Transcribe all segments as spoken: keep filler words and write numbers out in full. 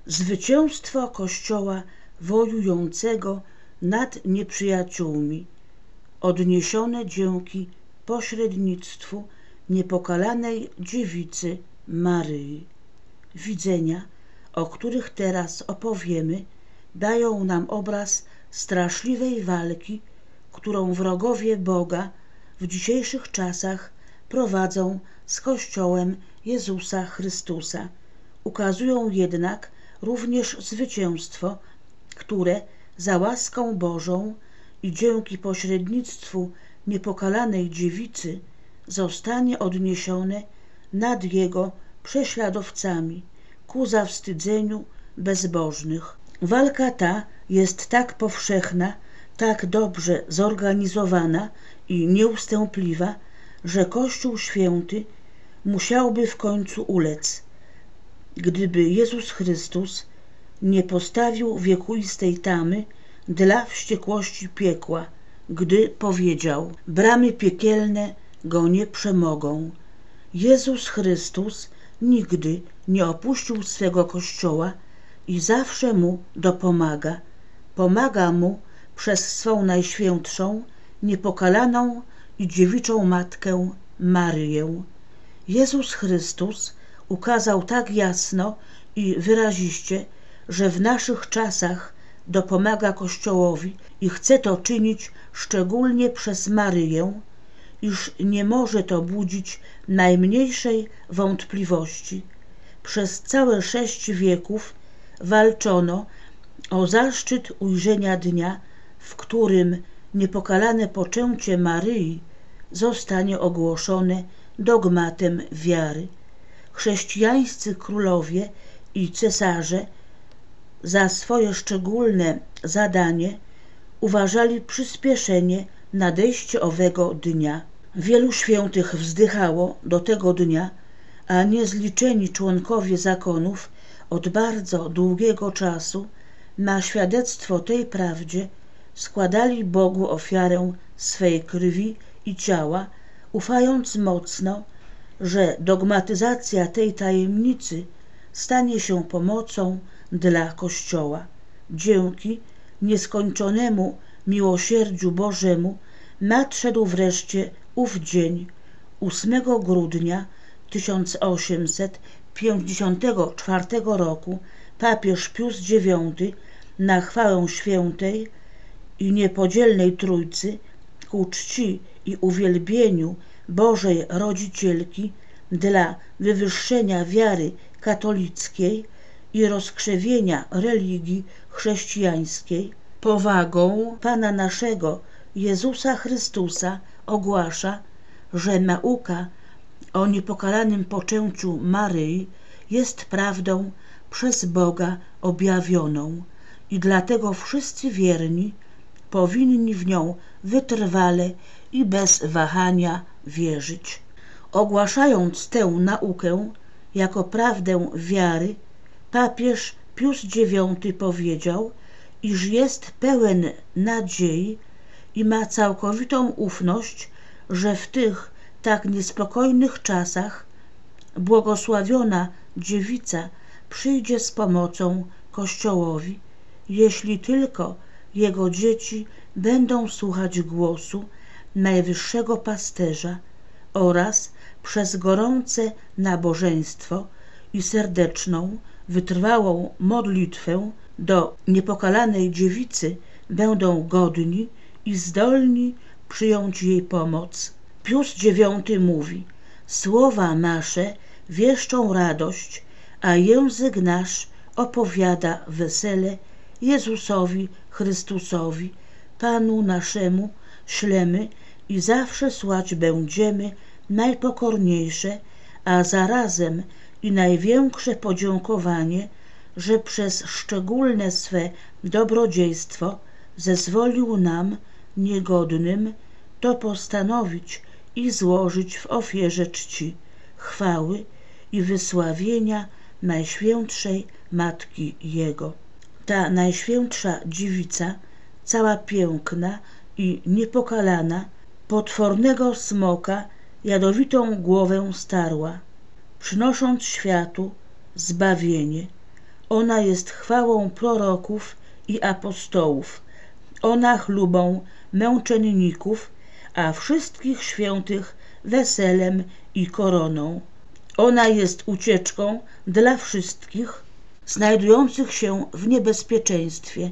zwycięstwo Kościoła wojującego nad nieprzyjaciółmi, odniesione dzięki pośrednictwu niepokalanej dziewicy Maryi. Widzenia, o których teraz opowiemy, dają nam obraz straszliwej walki, którą wrogowie Boga w dzisiejszych czasach prowadzą z Kościołem Jezusa Chrystusa. Ukazują jednak również zwycięstwo, które za łaską Bożą i dzięki pośrednictwu niepokalanej dziewicy zostanie odniesione nad jego prześladowcami ku zawstydzeniu bezbożnych. Walka ta jest tak powszechna, tak dobrze zorganizowana i nieustępliwa, że Kościół Święty musiałby w końcu ulec, gdyby Jezus Chrystus nie postawił wiekuistej tamy dla wściekłości piekła, gdy powiedział: bramy piekielne go nie przemogą. Jezus Chrystus nigdy nie opuścił swego Kościoła i zawsze mu dopomaga. Pomaga mu przez swą najświętszą, niepokalaną i dziewiczą Matkę Maryję. Jezus Chrystus ukazał tak jasno i wyraziście, że w naszych czasach dopomaga Kościołowi i chce to czynić szczególnie przez Maryję, iż nie może to budzić najmniejszej wątpliwości. Przez całe sześć wieków walczono o zaszczyt ujrzenia dnia, w którym niepokalane poczęcie Maryi zostanie ogłoszone dogmatem wiary. Chrześcijańscy królowie i cesarze za swoje szczególne zadanie uważali przyspieszenie nadejścia owego dnia. Wielu świętych wzdychało do tego dnia, a niezliczeni członkowie zakonów od bardzo długiego czasu na świadectwo tej prawdzie składali Bogu ofiarę swej krwi i ciała, ufając mocno, że dogmatyzacja tej tajemnicy stanie się pomocą dla Kościoła. Dzięki nieskończonemu miłosierdziu Bożemu nadszedł wreszcie ów dzień, ósmego grudnia tysiąc osiemset pięćdziesiątego czwartego roku. Papież Pius dziewiąty na chwałę świętej i niepodzielnej Trójcy, ku czci i uwielbieniu Bożej Rodzicielki, dla wywyższenia wiary katolickiej i rozkrzewienia religii chrześcijańskiej, powagą Pana naszego Jezusa Chrystusa ogłasza, że nauka o niepokalanym poczęciu Maryi jest prawdą przez Boga objawioną i dlatego wszyscy wierni powinni w nią wytrwale i bez wahania wierzyć. Ogłaszając tę naukę jako prawdę wiary, papież Pius dziewiąty powiedział, iż jest pełen nadziei i ma całkowitą ufność, że w tych tak niespokojnych czasach błogosławiona dziewica przyjdzie z pomocą Kościołowi, jeśli tylko jego dzieci będą słuchać głosu najwyższego pasterza oraz przez gorące nabożeństwo i serdeczną, wytrwałą modlitwę do niepokalanej dziewicy będą godni i zdolni przyjąć jej pomoc. Pius dziewiąty mówi: słowa nasze wieszczą radość, a język nasz opowiada wesele Jezusowi Chrystusowi, Panu naszemu, ślemy i zawsze słać będziemy najpokorniejsze, a zarazem i największe podziękowanie, że przez szczególne swe dobrodziejstwo zezwolił nam, niegodnym, to postanowić i złożyć w ofierze czci, chwały i wysławienia Najświętszej Matki Jego. Ta Najświętsza Dziewica, cała piękna i niepokalana, potwornego smoka jadowitą głowę starła, przynosząc światu zbawienie. Ona jest chwałą proroków i apostołów. Ona chlubą męczenników, a wszystkich świętych weselem i koroną. Ona jest ucieczką dla wszystkich znajdujących się w niebezpieczeństwie.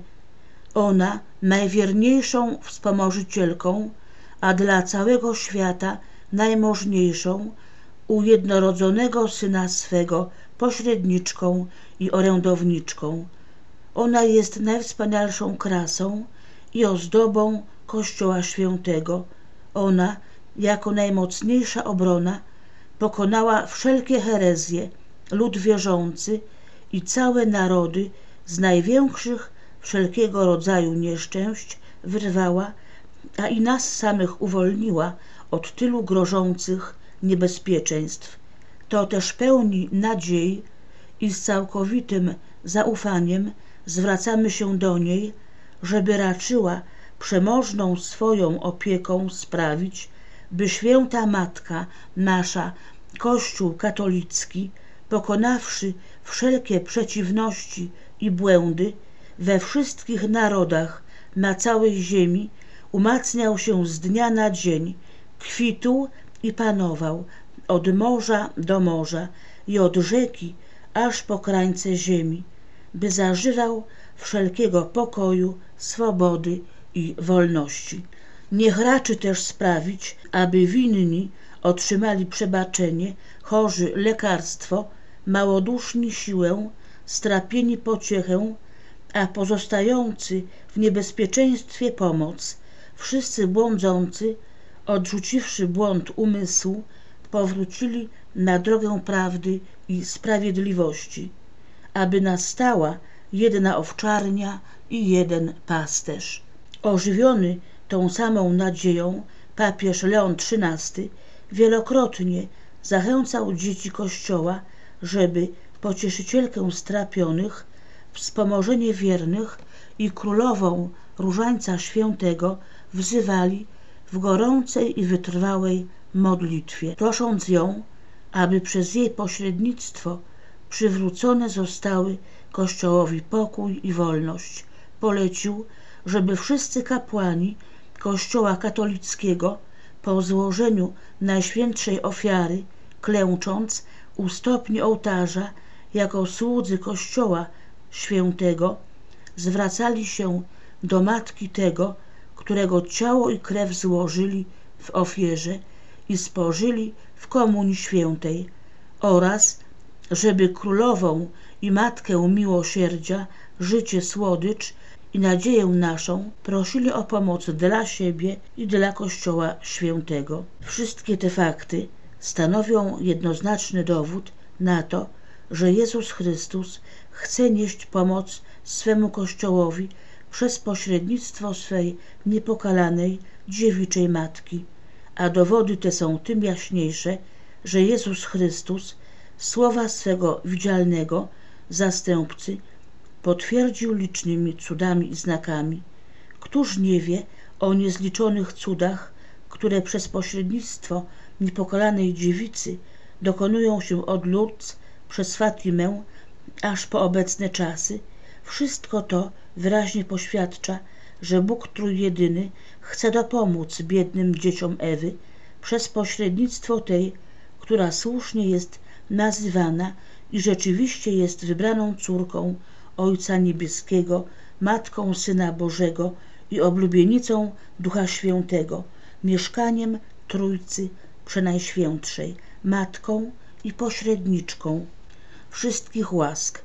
Ona najwierniejszą wspomożycielką, a dla całego świata najmożniejszą, u jednorodzonego Syna swego pośredniczką i orędowniczką. Ona jest najwspanialszą krasą i ozdobą Kościoła Świętego. Ona, jako najmocniejsza obrona, pokonała wszelkie herezje, lud wierzący i całe narody z największych wszelkiego rodzaju nieszczęść wyrwała, a i nas samych uwolniła od tylu grożących niebezpieczeństw. To też pełni nadziei i z całkowitym zaufaniem zwracamy się do niej, żeby raczyła przemożną swoją opieką sprawić, by święta Matka nasza, Kościół katolicki, pokonawszy wszelkie przeciwności i błędy we wszystkich narodach na całej ziemi, umacniał się z dnia na dzień, kwitł i panował od morza do morza i od rzeki aż po krańce ziemi, by zażywał wszelkiego pokoju, swobody i wolności. Niech raczy też sprawić, aby winni otrzymali przebaczenie, chorzy lekarstwo, małoduszni siłę, strapieni pociechę, a pozostający w niebezpieczeństwie pomoc, wszyscy błądzący, odrzuciwszy błąd umysłu, powrócili na drogę prawdy i sprawiedliwości, aby nastała jedna owczarnia i jeden pasterz. Ożywiony tą samą nadzieją papież Leon trzynasty wielokrotnie zachęcał dzieci Kościoła, żeby pocieszycielkę strapionych, wspomożenie wiernych i królową Różańca Świętego wzywali w gorącej i wytrwałej modlitwie, prosząc ją, aby przez jej pośrednictwo przywrócone zostały Kościołowi pokój i wolność. Polecił, żeby wszyscy kapłani Kościoła katolickiego po złożeniu najświętszej ofiary, klęcząc u stopni ołtarza jako słudzy Kościoła Świętego, zwracali się do Matki tego, którego ciało i krew złożyli w ofierze i spożyli w Komunii Świętej, oraz żeby Królową i Matkę Miłosierdzia, życie, słodycz i nadzieję naszą prosili o pomoc dla siebie i dla Kościoła Świętego. Wszystkie te fakty stanowią jednoznaczny dowód na to, że Jezus Chrystus chce nieść pomoc swemu Kościołowi przez pośrednictwo swej niepokalanej, dziewiczej Matki, a dowody te są tym jaśniejsze, że Jezus Chrystus słowa swego widzialnego zastępcy potwierdził licznymi cudami i znakami. Któż nie wie o niezliczonych cudach, które przez pośrednictwo niepokalanej dziewicy dokonują się od Lourdes przez Fatimę aż po obecne czasy? Wszystko to wyraźnie poświadcza, że Bóg Trójjedyny chce dopomóc biednym dzieciom Ewy przez pośrednictwo tej, która słusznie jest nazywana i rzeczywiście jest wybraną córką Ojca Niebieskiego, Matką Syna Bożego i oblubienicą Ducha Świętego, mieszkaniem Trójcy Przenajświętszej, Matką i pośredniczką wszystkich łask,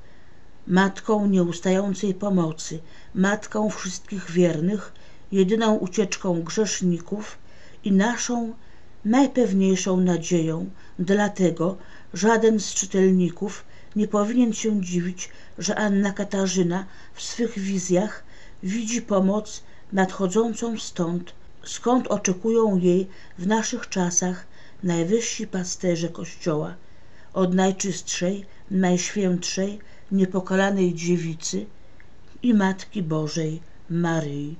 Matką nieustającej pomocy, Matką wszystkich wiernych, jedyną ucieczką grzeszników i naszą najpewniejszą nadzieją. Dlatego żaden z czytelników nie powinien się dziwić, że Anna Katarzyna w swych wizjach widzi pomoc nadchodzącą stąd, skąd oczekują jej w naszych czasach najwyżsi pasterze Kościoła, od najczystszej, najświętszej, niepokalanej dziewicy i Matki Bożej Maryi.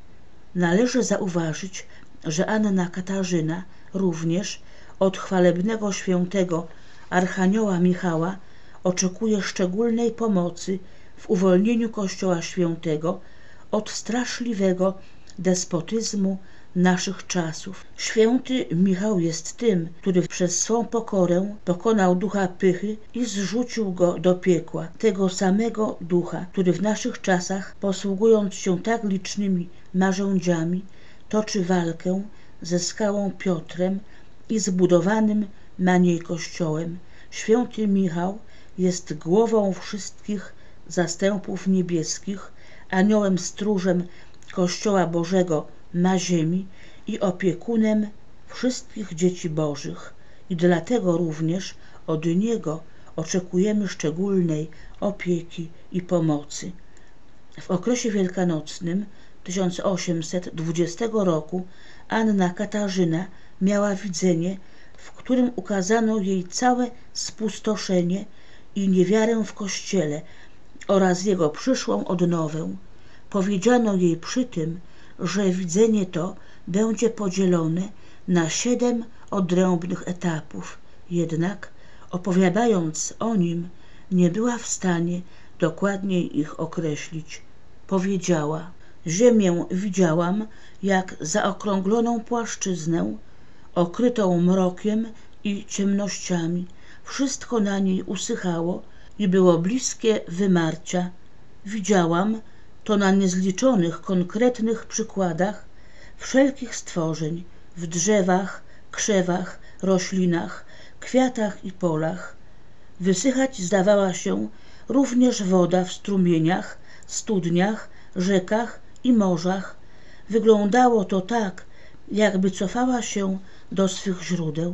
Należy zauważyć, że Anna Katarzyna również od chwalebnego świętego Archanioła Michała oczekuje szczególnej pomocy w uwolnieniu Kościoła Świętego od straszliwego despotyzmu naszych czasów. Święty Michał jest tym, który przez swą pokorę pokonał ducha pychy i zrzucił go do piekła. Tego samego ducha, który w naszych czasach, posługując się tak licznymi narzędziami, toczy walkę ze skałą Piotrem i zbudowanym na niej Kościołem. Święty Michał jest głową wszystkich zastępów niebieskich, aniołem stróżem Kościoła Bożego na ziemi i opiekunem wszystkich dzieci Bożych. I dlatego również od Niego oczekujemy szczególnej opieki i pomocy. W okresie wielkanocnym tysiąc osiemset dwudziestego roku Anna Katarzyna miała widzenie, w którym ukazano jej całe spustoszenie i niewiarę w Kościele oraz jego przyszłą odnowę. Powiedziano jej przy tym, że widzenie to będzie podzielone na siedem odrębnych etapów. Jednak, opowiadając o nim, nie była w stanie dokładniej ich określić. Powiedziała: ziemię widziałam jak zaokrągloną płaszczyznę, okrytą mrokiem i ciemnościami. Wszystko na niej usychało i było bliskie wymarcia. Widziałam to na niezliczonych, konkretnych przykładach wszelkich stworzeń, w drzewach, krzewach, roślinach, kwiatach i polach. Wysychać zdawała się również woda w strumieniach, studniach, rzekach i morzach. Wyglądało to tak, jakby cofała się do swych źródeł.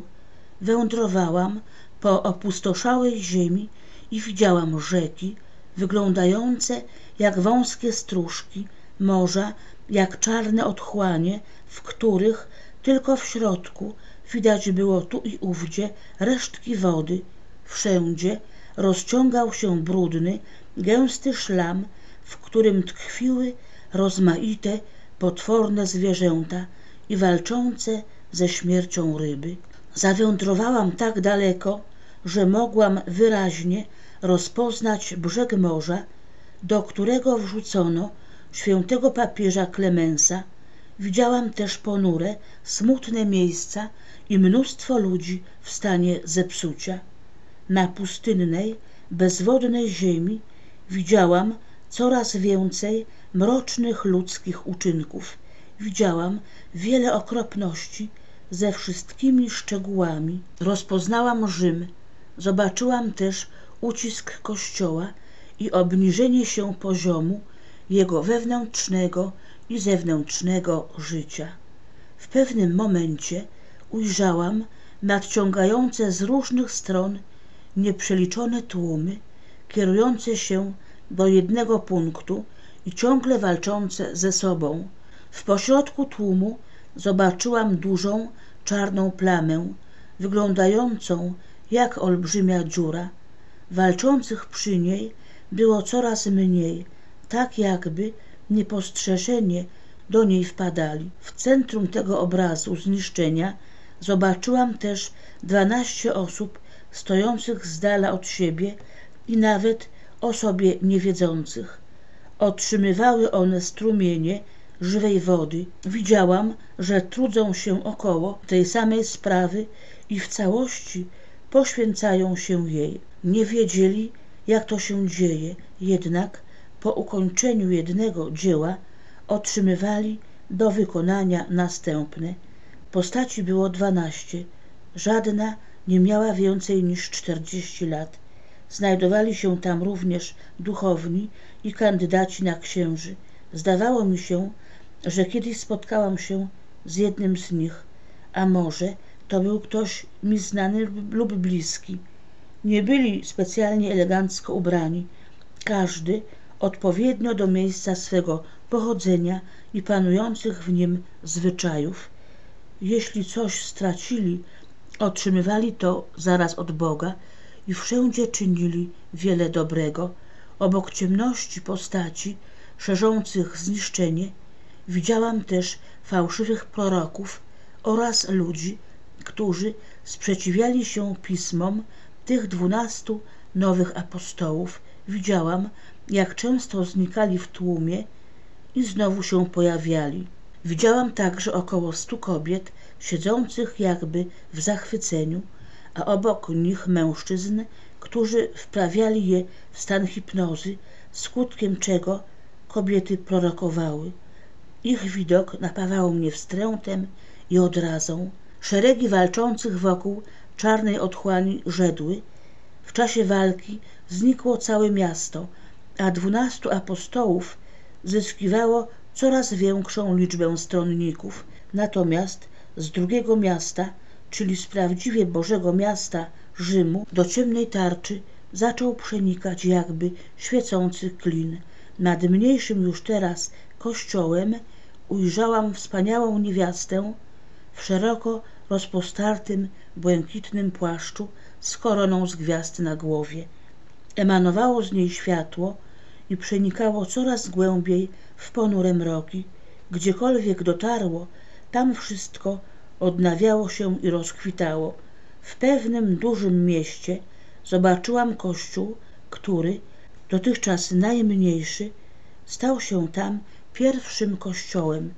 Wędrowałam po opustoszałej ziemi i widziałam rzeki wyglądające jak wąskie stróżki, morza jak czarne otchłanie, w których tylko w środku widać było tu i ówdzie resztki wody. Wszędzie rozciągał się brudny, gęsty szlam, w którym tkwiły rozmaite, potworne zwierzęta i walczące ze śmiercią ryby. Zawędrowałam tak daleko, że mogłam wyraźnie rozpoznać brzeg morza, do którego wrzucono świętego papieża Klemensa. Widziałam też ponure, smutne miejsca i mnóstwo ludzi w stanie zepsucia. Na pustynnej, bezwodnej ziemi widziałam coraz więcej mrocznych ludzkich uczynków. Widziałam wiele okropności ze wszystkimi szczegółami. Rozpoznałam Rzym, zobaczyłam też ucisk Kościoła i obniżenie się poziomu jego wewnętrznego i zewnętrznego życia. W pewnym momencie ujrzałam nadciągające z różnych stron nieprzeliczone tłumy, kierujące się do jednego punktu i ciągle walczące ze sobą. W pośrodku tłumu zobaczyłam dużą, czarną plamę, wyglądającą jak olbrzymia dziura. Walczących przy niej było coraz mniej, tak jakby niepostrzeżenie do niej wpadali. W centrum tego obrazu zniszczenia zobaczyłam też dwanaście osób stojących z dala od siebie i nawet o sobie niewiedzących. Otrzymywały one strumienie żywej wody. Widziałam, że trudzą się około tej samej sprawy i w całości poświęcają się jej. Nie wiedzieli, jak to się dzieje, jednak po ukończeniu jednego dzieła otrzymywali do wykonania następne. Postaci było dwanaście. Żadna nie miała więcej niż czterdzieści lat. Znajdowali się tam również duchowni i kandydaci na księży. Zdawało mi się, że kiedyś spotkałam się z jednym z nich, a może to był ktoś mi znany lub bliski. Nie byli specjalnie elegancko ubrani, każdy odpowiednio do miejsca swego pochodzenia i panujących w nim zwyczajów. Jeśli coś stracili, otrzymywali to zaraz od Boga i wszędzie czynili wiele dobrego. Obok ciemności postaci szerzących zniszczenie widziałam też fałszywych proroków oraz ludzi, którzy sprzeciwiali się pismom tych dwunastu nowych apostołów, widziałam, jak często znikali w tłumie i znowu się pojawiali. Widziałam także około stu kobiet siedzących jakby w zachwyceniu, a obok nich mężczyzn, którzy wprawiali je w stan hipnozy, skutkiem czego kobiety prorokowały. Ich widok napawał mnie wstrętem i odrazą. Szeregi walczących wokół czarnej otchłani żedły. W czasie walki znikło całe miasto, a dwunastu apostołów zyskiwało coraz większą liczbę stronników. Natomiast z drugiego miasta, czyli z prawdziwie Bożego miasta Rzymu, do ciemnej tarczy zaczął przenikać jakby świecący klin. Nad mniejszym już teraz kościołem ujrzałam wspaniałą niewiastę w szeroko rozpostartym, błękitnym płaszczu z koroną z gwiazd na głowie. Emanowało z niej światło i przenikało coraz głębiej w ponure mroki. Gdziekolwiek dotarło, tam wszystko odnawiało się i rozkwitało. W pewnym dużym mieście zobaczyłam kościół, który, dotychczas najmniejszy, stał się tam pierwszym kościołem.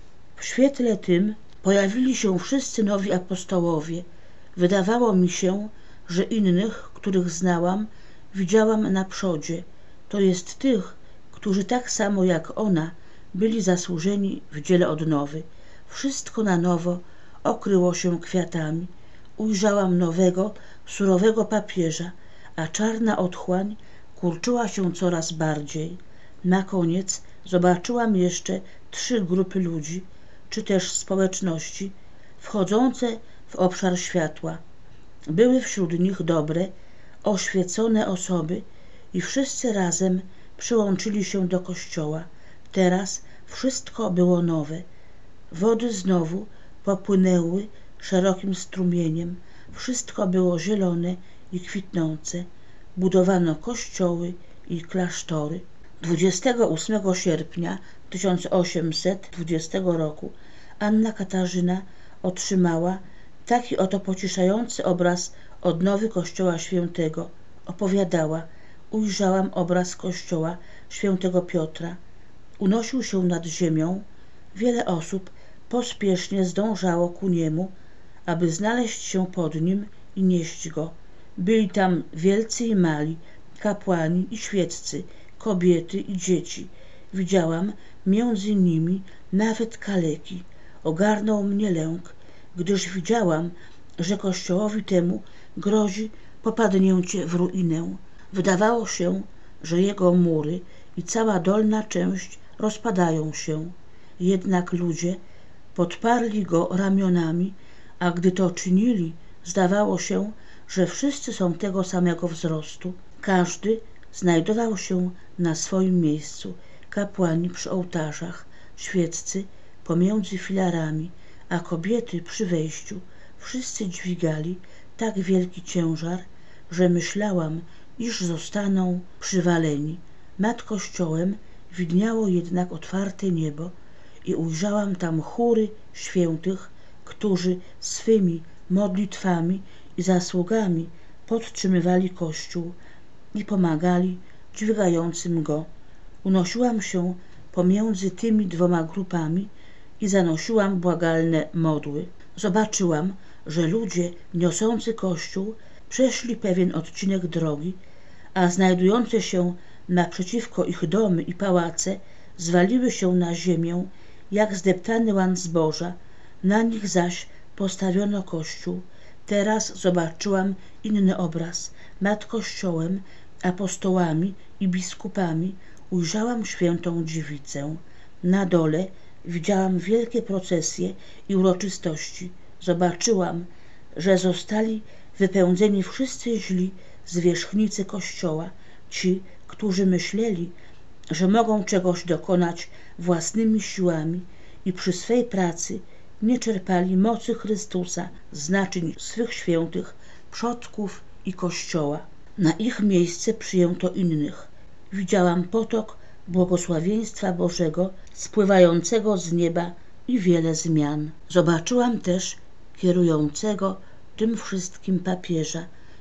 W świetle tym pojawili się wszyscy nowi apostołowie. Wydawało mi się, że innych, których znałam, widziałam na przodzie, to jest tych, którzy tak samo jak ona byli zasłużeni w dziele odnowy. Wszystko na nowo okryło się kwiatami. Ujrzałam nowego, surowego papieża, a czarna otchłań kurczyła się coraz bardziej. Na koniec zobaczyłam jeszcze trzy grupy ludzi, czy też społeczności, wchodzące w obszar światła. Były wśród nich dobre, oświecone osoby i wszyscy razem przyłączyli się do kościoła. Teraz wszystko było nowe. Wody znowu popłynęły szerokim strumieniem. Wszystko było zielone i kwitnące. Budowano kościoły i klasztory. dwudziestego ósmego sierpnia tysiąc osiemset dwudziestego roku Anna Katarzyna otrzymała taki oto pocieszający obraz odnowy Kościoła Świętego. Opowiadała: ujrzałam obraz kościoła świętego Piotra. Unosił się nad ziemią. Wiele osób pospiesznie zdążało ku niemu, aby znaleźć się pod nim i nieść go. Byli tam wielcy i mali, kapłani i świeccy, kobiety i dzieci. Widziałam między nimi nawet kaleki. Ogarnął mnie lęk, gdyż widziałam, że kościołowi temu grozi popadnięcie w ruinę. Wydawało się, że jego mury i cała dolna część rozpadają się. Jednak ludzie podparli go ramionami, a gdy to czynili, zdawało się, że wszyscy są tego samego wzrostu. Każdy znajdował się na swoim miejscu. Kapłani przy ołtarzach, świeccy pomiędzy filarami, a kobiety przy wejściu. Wszyscy dźwigali tak wielki ciężar, że myślałam, iż zostaną przywaleni. Nad kościołem widniało jednak otwarte niebo i ujrzałam tam chóry świętych, którzy swymi modlitwami i zasługami podtrzymywali Kościół i pomagali dźwigającym go. Unosiłam się pomiędzy tymi dwoma grupami i zanosiłam błagalne modły. Zobaczyłam, że ludzie niosący Kościół przeszli pewien odcinek drogi, a znajdujące się naprzeciwko ich domy i pałace zwaliły się na ziemię jak zdeptany łan zboża. Na nich zaś postawiono Kościół. Teraz zobaczyłam inny obraz. Nad Kościołem, apostołami i biskupami ujrzałam świętą dziewicę. Na dole widziałam wielkie procesje i uroczystości. Zobaczyłam, że zostali wypędzeni wszyscy źli z wierzchnicy Kościoła, ci, którzy myśleli, że mogą czegoś dokonać własnymi siłami i przy swej pracy nie czerpali mocy Chrystusa z naczyń swych świętych przodków i Kościoła. Na ich miejsce przyjęto innych. Widziałam potok błogosławieństwa Bożego spływającego z nieba i wiele zmian. Zobaczyłam też kierującego tym wszystkim papieża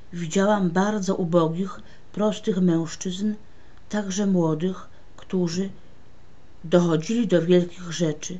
widziałam bardzo ubogich, prostych mężczyzn, także młodych, którzy dochodzili do wielkich rzeczy.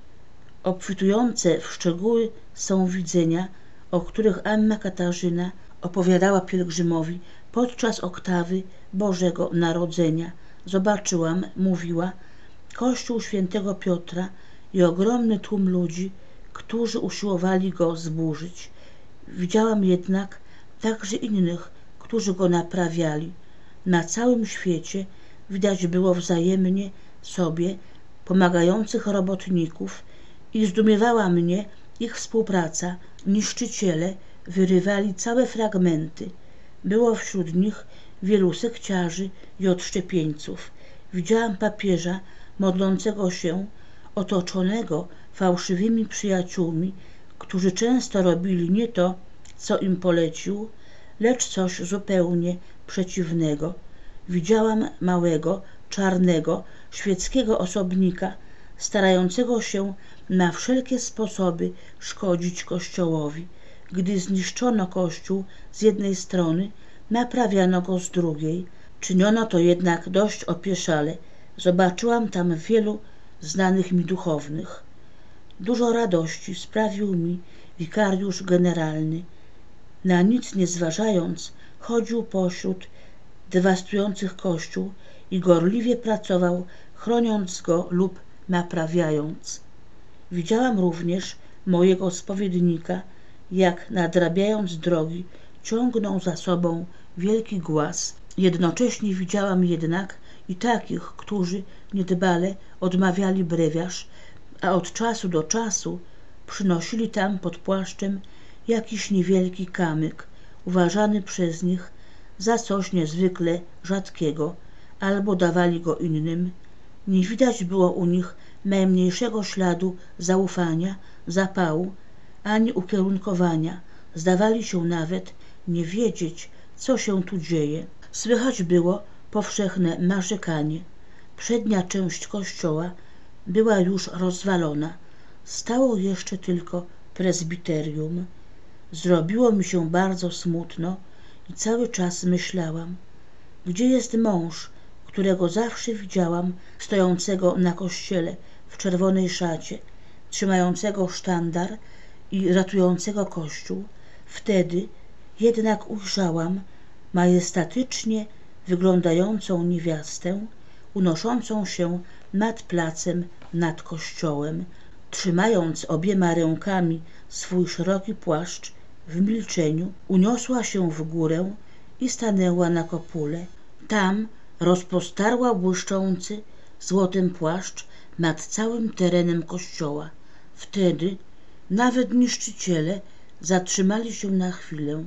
Obfitujące w szczegóły są widzenia, o których Anna Katarzyna opowiadała pielgrzymowi podczas oktawy Bożego Narodzenia. Zobaczyłam, mówiła, kościół świętego Piotra i ogromny tłum ludzi, którzy usiłowali go zburzyć. Widziałam jednak także innych, którzy go naprawiali. Na całym świecie widać było wzajemnie sobie pomagających robotników i zdumiewała mnie ich współpraca. Niszczyciele wyrywali całe fragmenty. Było wśród nich wielu sekciarzy i odszczepieńców. Widziałam papieża modlącego się, otoczonego fałszywymi przyjaciółmi, którzy często robili nie to, co im polecił, lecz coś zupełnie przeciwnego. Widziałam małego, czarnego, świeckiego osobnika, starającego się na wszelkie sposoby szkodzić Kościołowi. Gdy zniszczono Kościół z jednej strony, naprawiano go z drugiej. Czyniono to jednak dość opieszale. Zobaczyłam tam wielu znanych mi duchownych. Dużo radości sprawił mi wikariusz generalny. Na nic nie zważając, chodził pośród dewastujących Kościół i gorliwie pracował, chroniąc go lub naprawiając. Widziałam również mojego spowiednika, jak nadrabiając drogi, ciągnął za sobą wielki głaz. Jednocześnie widziałam jednak i takich, którzy niedbale odmawiali brewiarz, a od czasu do czasu przynosili tam pod płaszczem jakiś niewielki kamyk, uważany przez nich za coś niezwykle rzadkiego, albo dawali go innym. Nie widać było u nich najmniejszego śladu zaufania, zapału, ani ukierunkowania. Zdawali się nawet nie wiedzieć, co się tu dzieje. Słychać było powszechne narzekanie. Przednia część kościoła była już rozwalona. Stało jeszcze tylko prezbiterium. Zrobiło mi się bardzo smutno i cały czas myślałam, gdzie jest mąż, którego zawsze widziałam stojącego na kościele w czerwonej szacie, trzymającego sztandar i ratującego Kościół. Wtedy jednak ujrzałam majestatycznie wyglądającą niewiastę, unoszącą się nad placem, nad kościołem, trzymając obiema rękami swój szeroki płaszcz. W milczeniu uniosła się w górę i stanęła na kopule. Tam rozpostarła błyszczący złotem płaszcz nad całym terenem kościoła. Wtedy nawet niszczyciele zatrzymali się na chwilę.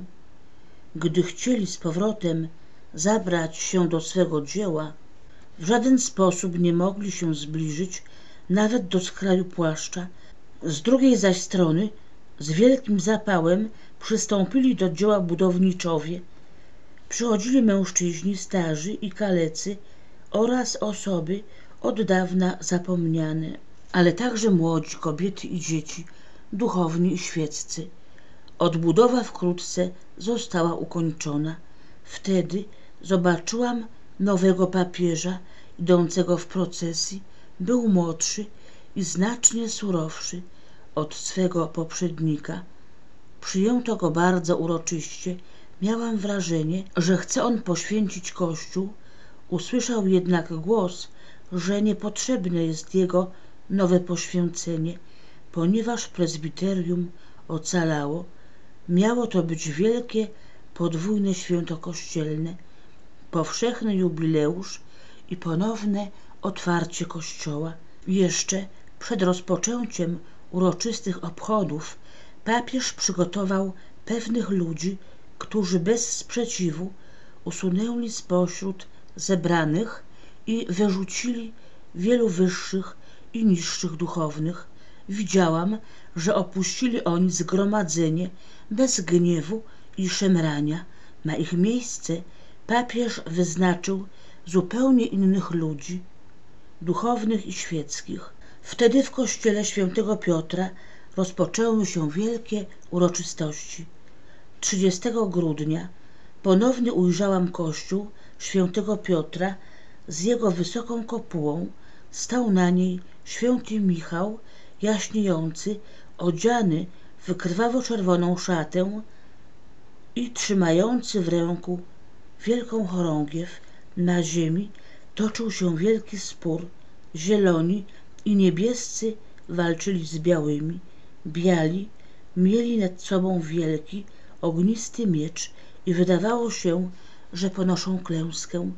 Gdy chcieli z powrotem zabrać się do swego dzieła, w żaden sposób nie mogli się zbliżyć nawet do skraju płaszcza. Z drugiej zaś strony z wielkim zapałem przystąpili do dzieła budowniczowie. Przychodzili mężczyźni starzy i kalecy oraz osoby od dawna zapomniane, ale także młodzi, kobiety i dzieci, duchowni i świeccy. Odbudowa wkrótce została ukończona. Wtedy zobaczyłam nowego papieża idącego w procesji. Był młodszy i znacznie surowszy od swego poprzednika. Przyjęto go bardzo uroczyście. Miałam wrażenie, że chce on poświęcić Kościół. Usłyszał jednak głos, że niepotrzebne jest jego nowe poświęcenie, ponieważ prezbiterium ocalało. Miało to być wielkie, podwójne święto kościelne, powszechny jubileusz i ponowne otwarcie Kościoła. Jeszcze przed rozpoczęciem uroczystych obchodów papież przygotował pewnych ludzi, którzy bez sprzeciwu usunęli spośród zebranych i wyrzucili wielu wyższych i niższych duchownych. Widziałam, że opuścili oni zgromadzenie bez gniewu i szemrania. Na ich miejsce papież wyznaczył zupełnie innych ludzi, duchownych i świeckich. Wtedy w kościele świętego Piotra rozpoczęły się wielkie uroczystości. trzydziestego grudnia Ponownie ujrzałam kościół świętego Piotra z jego wysoką kopułą. Stał na niej święty Michał jaśniejący, odziany w krwawo-czerwoną szatę i trzymający w ręku wielką chorągiew. Na ziemi toczył się wielki spór. Zieloni i niebiescy walczyli z białymi. Biali mieli nad sobą wielki, ognisty miecz i wydawało się, że ponoszą klęskę.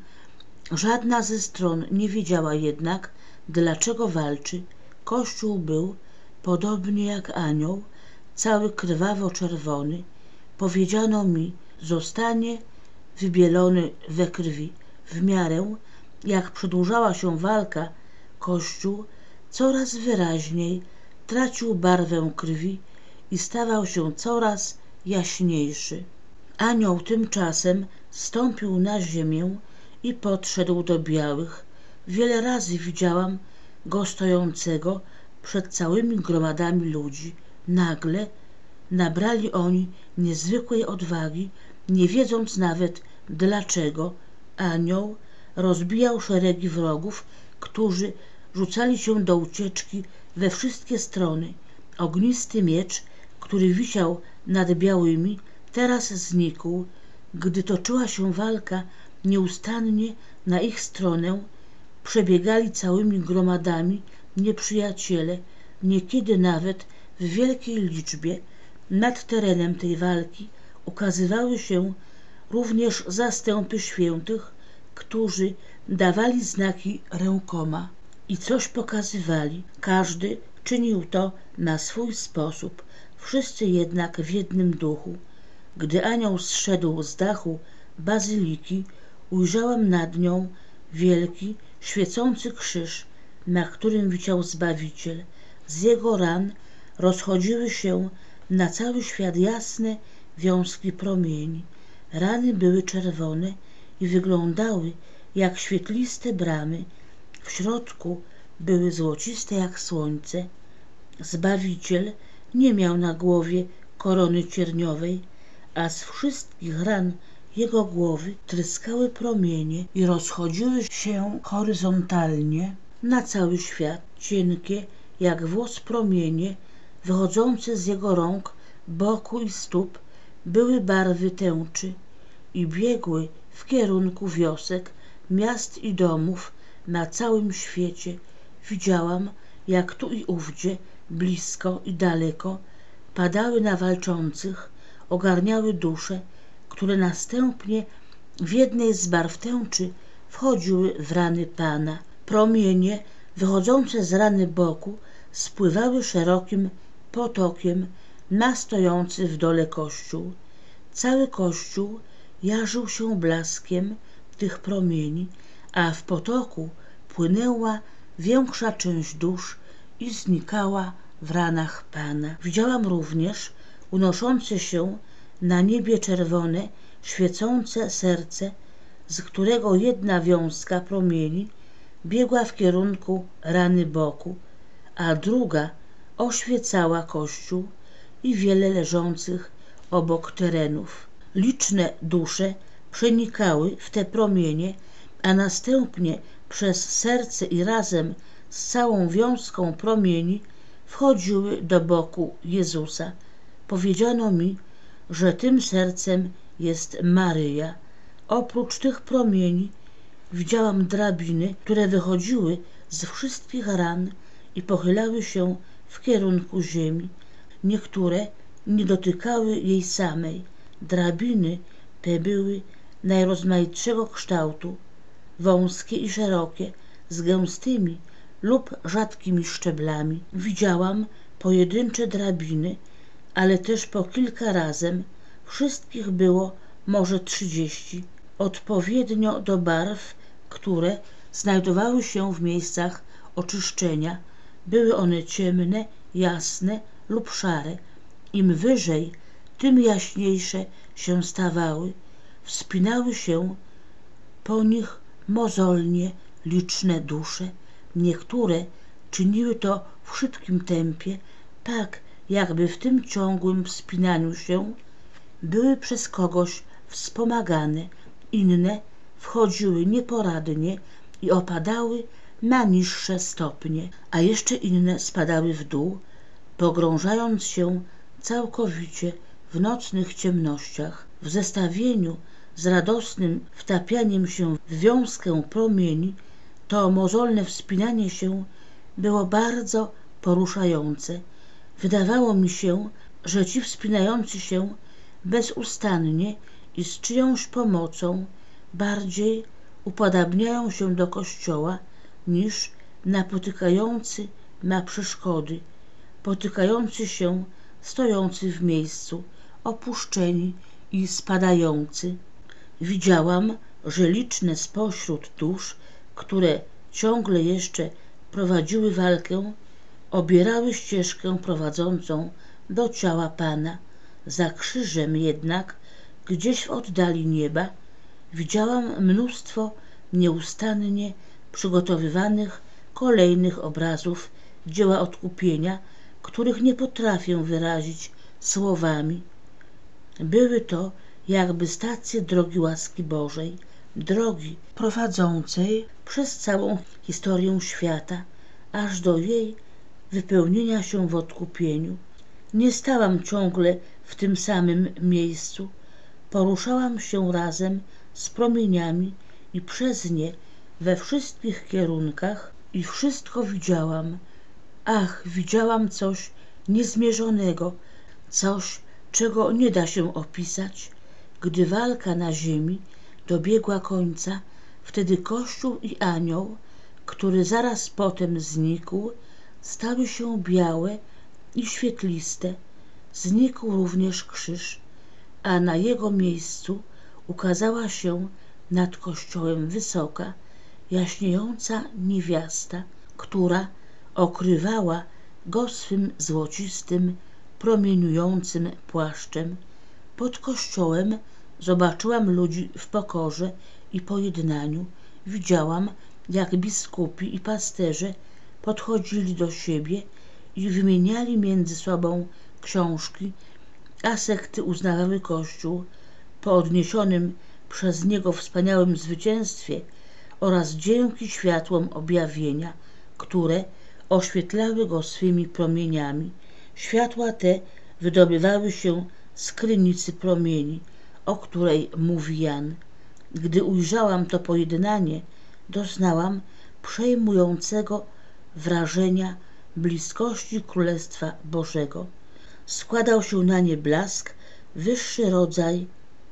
Żadna ze stron nie wiedziała jednak, dlaczego walczy. Kościół był, podobnie jak anioł, cały krwawo-czerwony. Powiedziano mi, zostanie wybielony we krwi. W miarę, jak przedłużała się walka, kościół coraz wyraźniej tracił barwę krwi i stawał się coraz jaśniejszy. Anioł tymczasem zstąpił na ziemię i podszedł do białych. Wiele razy widziałam go stojącego przed całymi gromadami ludzi. Nagle nabrali oni niezwykłej odwagi, nie wiedząc nawet dlaczego. Anioł rozbijał szeregi wrogów, którzy rzucali się do ucieczki we wszystkie strony. Ognisty miecz, który wisiał nad białymi, teraz znikł. Gdy toczyła się walka, nieustannie na ich stronę przebiegali całymi gromadami nieprzyjaciele, niekiedy nawet w wielkiej liczbie. Nad terenem tej walki ukazywały się również zastępy świętych, którzy dawali znaki rękoma i coś pokazywali. Każdy czynił to na swój sposób, wszyscy jednak w jednym duchu. Gdy anioł zszedł z dachu bazyliki, ujrzałam nad nią wielki, świecący krzyż, na którym wisiał Zbawiciel. Z jego ran rozchodziły się na cały świat jasne wiązki promieni. Rany były czerwone i wyglądały jak świetliste bramy. W środku były złociste jak słońce. Zbawiciel nie miał na głowie korony cierniowej, a z wszystkich ran jego głowy tryskały promienie i rozchodziły się horyzontalnie na cały świat. Cienkie jak włos promienie wychodzące z jego rąk, boku i stóp były barwy tęczy i biegły w kierunku wiosek, miast i domów na całym świecie. Widziałam, jak tu i ówdzie, blisko i daleko, padały na walczących, ogarniały dusze, które następnie w jednej z barw tęczy wchodziły w rany Pana. Promienie wychodzące z rany boku spływały szerokim potokiem na stojący w dole kościół. Cały kościół jarzył się blaskiem tych promieni, a w potoku płynęła większa część dusz i znikała w ranach Pana. Widziałam również unoszące się na niebie czerwone, świecące serce, z którego jedna wiązka promieni biegła w kierunku rany boku, a druga oświecała kościół i wiele leżących obok terenów. Liczne dusze przenikały w te promienie, a następnie przez serce i razem z całą wiązką promieni wchodziły do boku Jezusa. Powiedziano mi, że tym sercem jest Maryja. Oprócz tych promieni widziałam drabiny, które wychodziły z wszystkich ran i pochylały się w kierunku ziemi. Niektóre nie dotykały jej samej. Drabiny te były najrozmaitszego kształtu, wąskie i szerokie, z gęstymi lub rzadkimi szczeblami. Widziałam pojedyncze drabiny, ale też po kilka razem. Wszystkich było może trzydzieści, odpowiednio do barw, które znajdowały się w miejscach oczyszczenia. Były one ciemne, jasne lub szare. Im wyżej, tym jaśniejsze się stawały. Wspinały się po nich mozolnie liczne dusze. Niektóre czyniły to w szybkim tempie, tak jakby w tym ciągłym wspinaniu się były przez kogoś wspomagane, inne wchodziły nieporadnie i opadały na niższe stopnie, a jeszcze inne spadały w dół, pogrążając się całkowicie w nocnych ciemnościach. W zestawieniu z radosnym wtapianiem się w wiązkę promieni to mozolne wspinanie się było bardzo poruszające. Wydawało mi się, że ci wspinający się bezustannie i z czyjąś pomocą bardziej upodabniają się do kościoła niż napotykający na przeszkody, potykający się, stojący w miejscu, opuszczeni i spadający. Widziałam, że liczne spośród dusz, które ciągle jeszcze prowadziły walkę, obierały ścieżkę prowadzącą do ciała Pana. Za krzyżem jednak, gdzieś w oddali nieba, widziałam mnóstwo nieustannie przygotowywanych kolejnych obrazów dzieła odkupienia, których nie potrafię wyrazić słowami. Były to jakby stacje drogi łaski Bożej, drogi prowadzącej przez całą historię świata, aż do jej wypełnienia się w odkupieniu. Nie stałam ciągle w tym samym miejscu, poruszałam się razem z promieniami i przez nie we wszystkich kierunkach i wszystko widziałam. Ach, widziałam coś niezmierzonego, coś, czego nie da się opisać. Gdy walka na ziemi dobiegła końca, wtedy Kościół i anioł, który zaraz potem znikł, stały się białe i świetliste. Znikł również krzyż, a na jego miejscu ukazała się nad kościołem wysoka, jaśniejąca niewiasta, która okrywała go swym złocistym, promieniującym płaszczem. Pod kościołem zobaczyłam ludzi w pokorze i pojednaniu. Widziałam, jak biskupi i pasterze podchodzili do siebie i wymieniali między sobą książki, a sekty uznawały Kościół po odniesionym przez niego wspaniałym zwycięstwie oraz dzięki światłom objawienia, które oświetlały go swymi promieniami. Światła te wydobywały się z krynicy promieni, o której mówi Jan. Gdy ujrzałam to pojednanie, doznałam przejmującego wrażenia bliskości Królestwa Bożego. Składał się na nie blask, wyższy rodzaj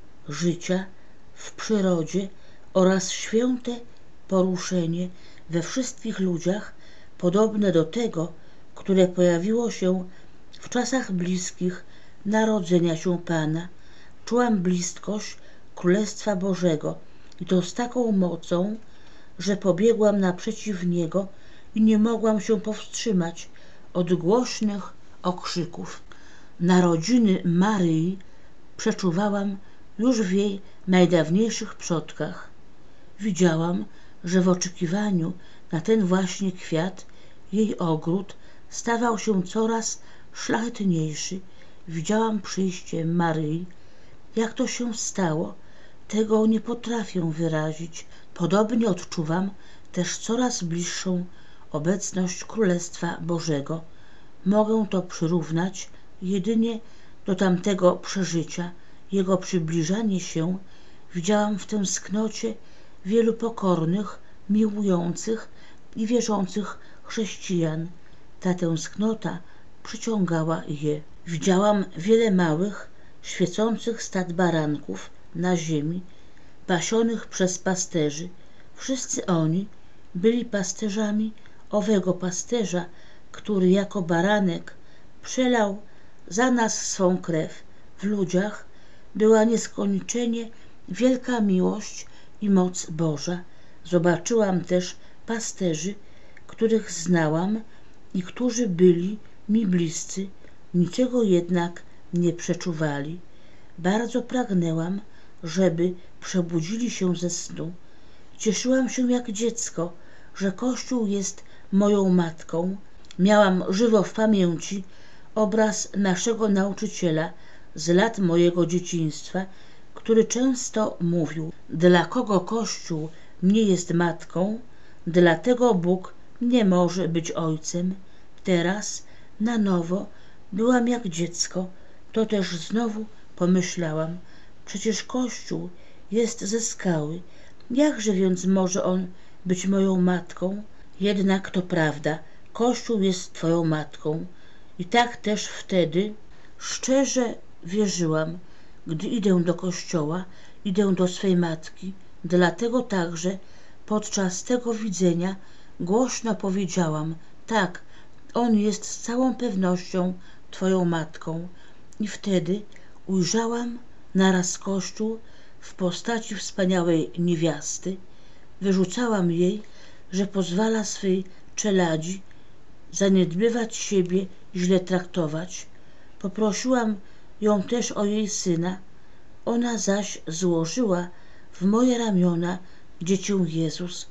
życia w przyrodzie oraz święte poruszenie we wszystkich ludziach, podobne do tego, które pojawiło się w czasach bliskich narodzenia się Pana. Czułam bliskość Królestwa Bożego i to z taką mocą, że pobiegłam naprzeciw niego i nie mogłam się powstrzymać od głośnych okrzyków. Narodziny Maryi przeczuwałam już w jej najdawniejszych przodkach. Widziałam, że w oczekiwaniu na ten właśnie kwiat jej ogród stawał się coraz szlachetniejszy. Widziałam przyjście Maryi. Jak to się stało, tego nie potrafię wyrazić. Podobnie odczuwam też coraz bliższą obecność Królestwa Bożego. Mogę to przyrównać jedynie do tamtego przeżycia. Jego przybliżanie się widziałam w tęsknocie wielu pokornych, miłujących i wierzących chrześcijan. Ta tęsknota przyciągała je. Widziałam wiele małych, świecących stad baranków na ziemi, pasionych przez pasterzy. Wszyscy oni byli pasterzami owego pasterza, który jako baranek przelał za nas swą krew. W ludziach była nieskończenie wielka miłość i moc Boża. Zobaczyłam też pasterzy, których znałam i którzy byli mi bliscy, niczego jednak nie przeczuwali. Bardzo pragnęłam, żeby przebudzili się ze snu. Cieszyłam się jak dziecko, że Kościół jest moją matką. Miałam żywo w pamięci obraz naszego nauczyciela z lat mojego dzieciństwa, który często mówił: dla kogo Kościół nie jest matką, dlatego Bóg nie może być ojcem. Teraz na nowo byłam jak dziecko, to też znowu pomyślałam: przecież Kościół jest ze skały, jakże więc może on być moją matką? Jednak to prawda, Kościół jest twoją matką. I tak też wtedy szczerze wierzyłam. Gdy idę do kościoła, idę do swej matki, dlatego także podczas tego widzenia głośno powiedziałam: tak, on jest z całą pewnością twoją matką. I wtedy ujrzałam naraz Kościół w postaci wspaniałej niewiasty. Wyrzucałam jej, że pozwala swej czeladzi zaniedbywać siebie, źle traktować. Poprosiłam ją też o jej syna, ona zaś złożyła w moje ramiona dziecię Jezus,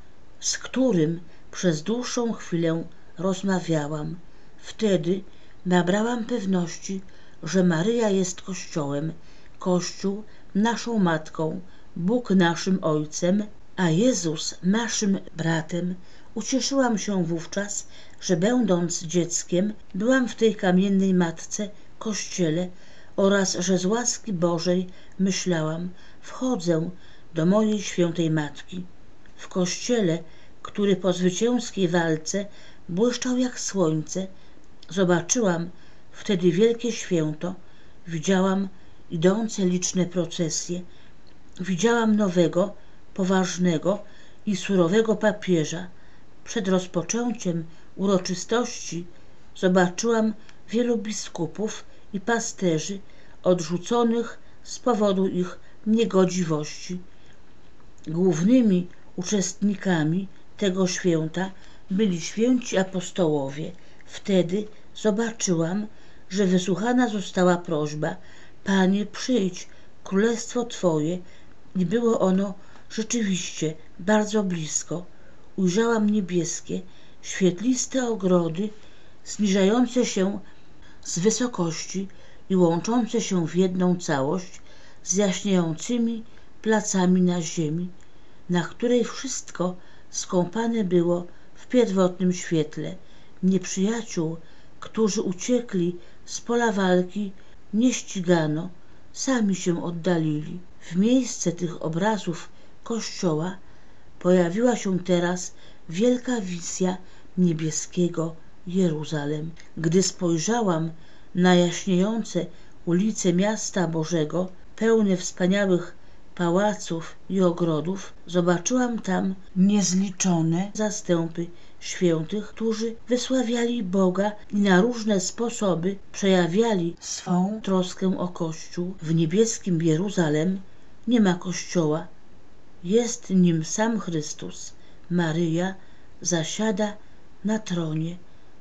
z którym przez dłuższą chwilę rozmawiałam. Wtedy nabrałam pewności, że Maryja jest Kościołem, Kościół naszą matką, Bóg naszym Ojcem, a Jezus naszym bratem. Ucieszyłam się wówczas, że będąc dzieckiem byłam w tej kamiennej matce, Kościele, oraz że z łaski Bożej myślałam: wchodzę do mojej świętej Matki. W Kościele, który po zwycięskiej walce błyszczał jak słońce, zobaczyłam wtedy wielkie święto, widziałam idące liczne procesje, widziałam nowego, poważnego i surowego papieża. Przed rozpoczęciem uroczystości zobaczyłam wielu biskupów i pasterzy odrzuconych z powodu ich niegodziwości. Głównymi uczestnikami tego święta byli święci apostołowie. Wtedy zobaczyłam, że wysłuchana została prośba: Panie, przyjdź, królestwo Twoje, i było ono rzeczywiście bardzo blisko. Ujrzałam niebieskie, świetliste ogrody, zniżające się z wysokości i łączące się w jedną całość z jaśniejącymi placami na ziemi, na której wszystko skąpane było w pierwotnym świetle. Nieprzyjaciół, którzy uciekli z pola walki, nie ścigano, sami się oddalili. W miejsce tych obrazów Kościoła pojawiła się teraz wielka wizja niebieskiego Jeruzalem. Gdy spojrzałam na jaśniejące ulice miasta Bożego, pełne wspaniałych pałaców i ogrodów, zobaczyłam tam niezliczone zastępy świętych, którzy wysławiali Boga i na różne sposoby przejawiali swą troskę o Kościół. W niebieskim Jeruzalem nie ma Kościoła, jest nim sam Chrystus. Maryja zasiada na tronie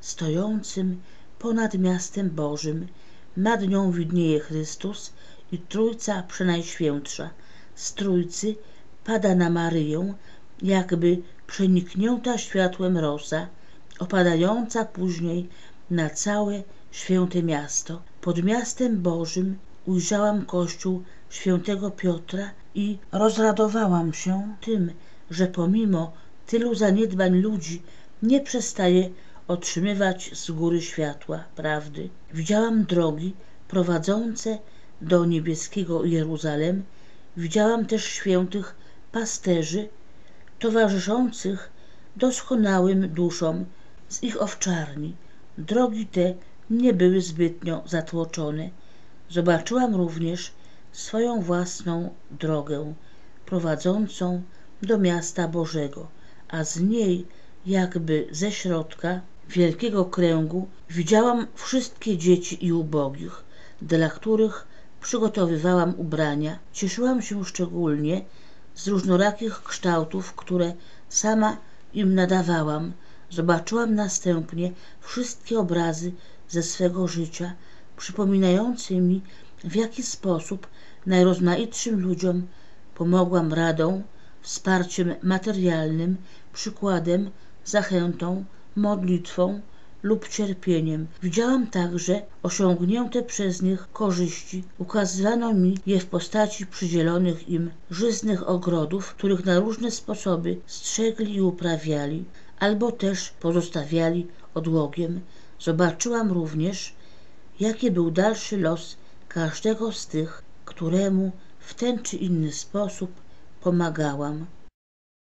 stojącym ponad miastem Bożym. Nad nią widnieje Chrystus i Trójca Przenajświętsza. Z Trójcy pada na Maryję jakby przeniknięta światłem rosa, opadająca później na całe święte miasto. Pod miastem Bożym ujrzałam kościół świętego Piotra i rozradowałam się tym, że pomimo tylu zaniedbań ludzi nie przestaje otrzymywać z góry światła prawdy. Widziałam drogi prowadzące do niebieskiego Jeruzalem, widziałam też świętych pasterzy towarzyszących doskonałym duszom z ich owczarni. Drogi te nie były zbytnio zatłoczone. Zobaczyłam również swoją własną drogę prowadzącą do miasta Bożego, a z niej jakby ze środka wielkiego kręgu widziałam wszystkie dzieci i ubogich, dla których przygotowywałam ubrania. Cieszyłam się szczególnie z różnorakich kształtów, które sama im nadawałam. Zobaczyłam następnie wszystkie obrazy ze swego życia, przypominające mi, w jaki sposób najrozmaitszym ludziom pomogłam radą, wsparciem materialnym, przykładem, zachętą, modlitwą lub cierpieniem. Widziałam także osiągnięte przez nich korzyści. Ukazywano mi je w postaci przydzielonych im żyznych ogrodów, których na różne sposoby strzegli i uprawiali, albo też pozostawiali odłogiem. Zobaczyłam również, jaki był dalszy los każdego z tych, któremu w ten czy inny sposób pomagałam.